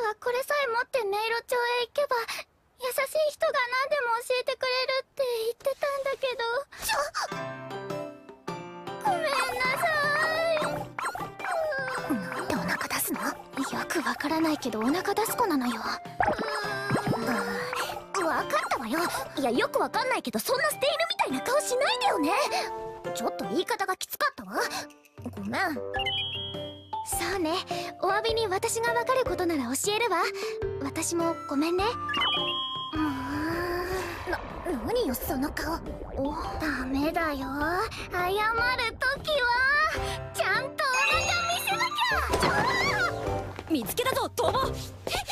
はこれさえ持って音色町へ行けば優しい人が何でも教えてくれるって言ってたんだけど。ごめんなさい。なんでお腹出すの？よくわからないけどお腹出す子なのよ。わかったわよ。いや、よくわかんないけどそんな捨て犬みたいな顔しないでよね。ちょっと言い方がきつかったわ。ごめん。そうね、お詫びに私がわかることなら教えるわ。私もごめんね。何よその顔。ダメだよ、謝るときはちゃんとお腹見せなきゃ。 見つけたぞ逃亡。